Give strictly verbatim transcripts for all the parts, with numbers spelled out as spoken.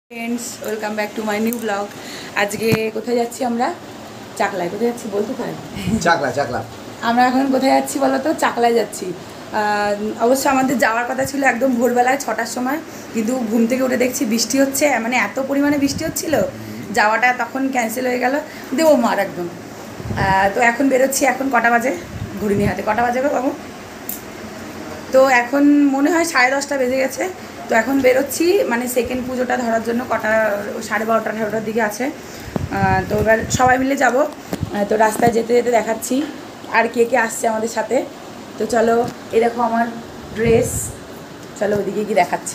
Friends welcome back to my new blog. आज के কোথায় যাচ্ছি আমরা? চাকলায়। কোথায় যাচ্ছি বলতে পারি? চাকলা চাকলা। আমরা এখন কোথায় যাচ্ছি বলো তো? চাকলায় যাচ্ছি। অবশ্য আমাদের যাওয়ার কথা ছিল একদম ভোরবেলায় ছটার সময়, কিন্তু ঘুম থেকে উঠে দেখছি বৃষ্টি হচ্ছে, মানে এত পরিমাণে বৃষ্টি হচ্ছিল যাওয়াটা তখন ক্যান্সেল হয়ে গেল। দেবো মার একদম। তো এখন বেরোচ্ছি। এখন কটা বাজে? ঘুরিনি হাতে কটা বাজে গো বাবু? তো এখন মনে হয় সাড়ে দশটা বেজে গেছে। তো এখন বেরোচ্ছি, মানে সেকেন্ড পুজোটা ধরার জন্য। কটা সাড়ে বারোটা আঠারোটার দিকে আছে। তো এবার সবাই মিলে যাব। তো রাস্তায় যেতে যেতে দেখাচ্ছি আর কে কে আসছে আমাদের সাথে। তো চলো, এই দেখো আমার ড্রেস। চলো ওদিকে কি দেখাচ্ছি।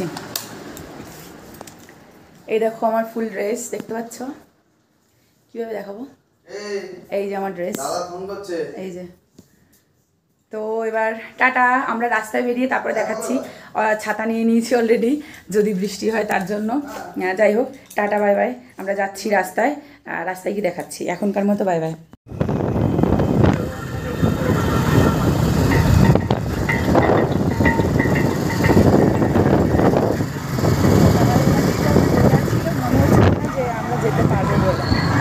এই দেখো আমার ফুল ড্রেস, দেখতে পাচ্ছ? কীভাবে দেখাবো? এই যে আমার ড্রেস, এই যে। তো এবার টাটা। আমরা রাস্তায় বেরিয়ে তারপরে দেখাচ্ছি। ছাতা নিয়ে নিয়েছি অলরেডি, যদি বৃষ্টি হয় তার জন্য। যাই হোক, টাটা বাই বাই। আমরা যাচ্ছি রাস্তায়, রাস্তায় গিয়ে দেখাচ্ছি। এখনকার মতো বাই বাই। আমরা যেতে পারবো বলে।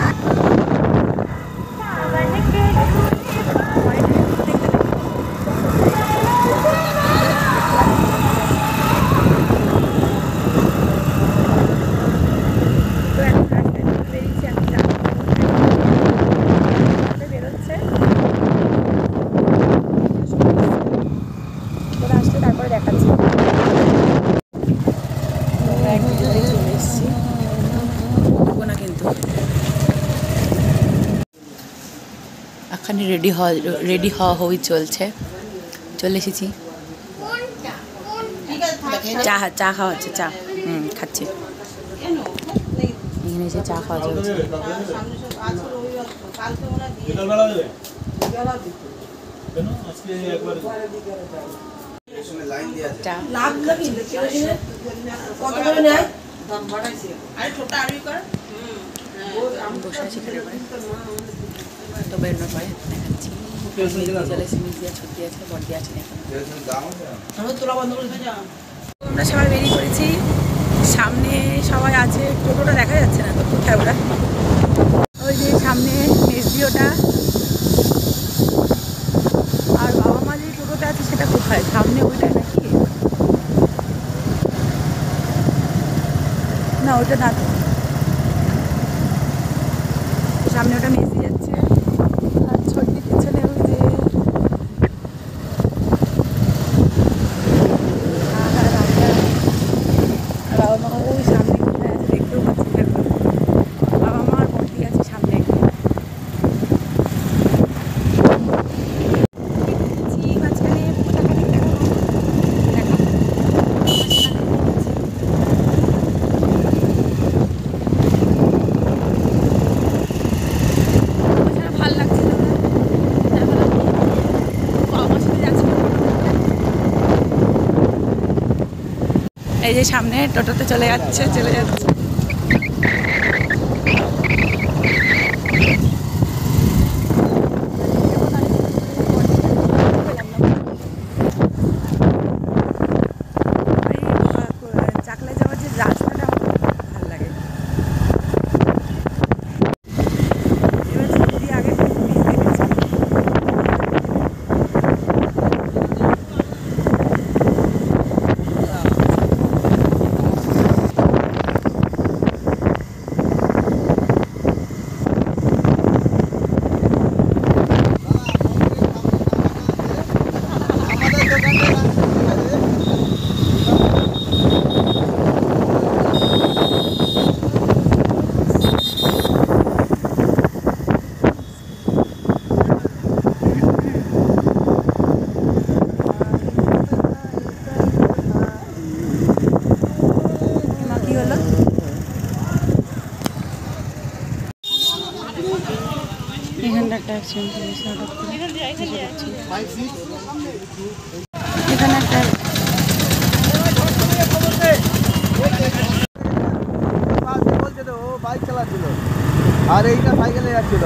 এখানে রেডি হওয়া রেডি হওয়া হই চলছে। চলে এসেছি। চা চা খাওয়া হচ্ছে, চা হুম খাচ্ছি। এখানে এসে চা খাওয়া চলছে। বসে আছি তো বেরোনোর পরে দেখাচ্ছি। চলে এসে মিস দিয়া ছুটি আছে, বর্দি আছে। আমরা সবাই বেরিয়ে পড়েছি। সামনে সবাই আছে, টোটোটা দেখা যাচ্ছে না তো, কোথায় ওরা? ওই যে সামনে মেসডিওটা। আর বাবা মা যে টোটোটা আছে সেটা কোথায়? সামনে ওইটা নাকি? না ওইটা না, সামনে ওটা মেসি যাচ্ছে। আর ছোট্টির পিছনে ওই যে বাবা মা ওই সামনে কোথায় আছে দেখতেও পাচ্ছি না। বাবা মা আর বর্দি আছে সামনে। মাঝখানে এই যে সামনে টোটোতে চলে যাচ্ছে চলে যাচ্ছে চাকলায় যাওয়ার যে রাস্তাটা আমার ভালো লাগে। এবার ছুটি আগে এখানটা একটা অ্যাক্সিডেন্ট হয়েছে হঠাৎ করে। এখানে একটা বাইক চালাচ্ছিল আর এইটা সাইকেলে যাচ্ছিল,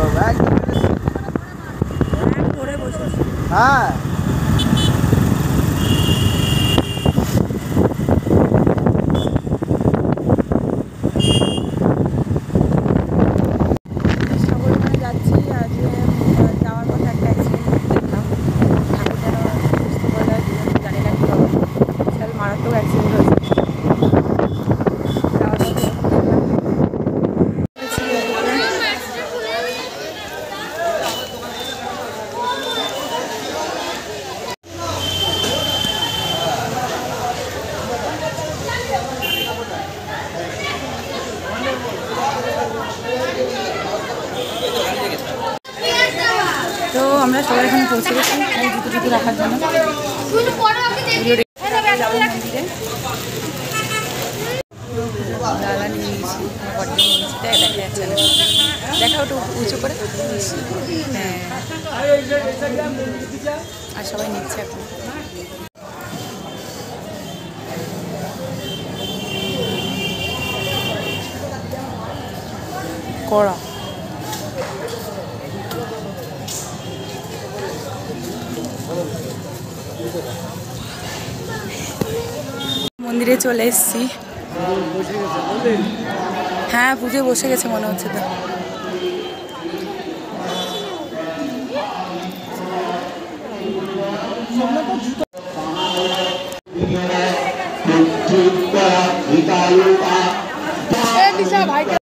ধরে বসেছে। হ্যাঁ সাগরখানে যাচ্ছি। আজ যাওয়ার পথে একটা অ্যাক্সিডেন্ট দেখলাম। ঠাকুর যেন সুস্থ করে দেয়, জানি না কী হবে। বিশাল মারাত্মক অ্যাক্সিডেন্ট হয়েছে। যাওয়ার পথে তো আমরা সবাই এখানে পৌঁছে গেছি জুতো জুতো রাখার জন্য। যাবো মন্দিরে, ডালা নিয়ে নিয়েছি, বড্ড নিয়ে নিয়েছি, তাই দেখা যাচ্ছে না। দেখা ওটা উঁচু করে, হ্যাঁ। আর সবাই নিচ্ছে এখন। কড়া মন্দিরে চলে এসেছি। হ্যাঁ, পুজো বসে গেছে মনে হচ্ছে তো।